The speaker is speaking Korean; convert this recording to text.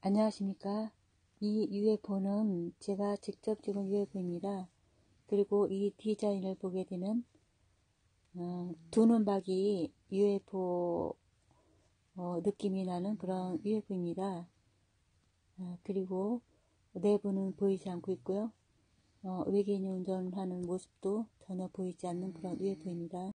안녕하십니까. 이 UFO는 제가 직접 찍은 UFO입니다. 그리고 이 디자인을 보게 되는 두 눈박이 UFO 느낌이 나는 그런 UFO입니다. 그리고 내부는 보이지 않고 있고요. 외계인이 운전하는 모습도 전혀 보이지 않는 그런 UFO입니다.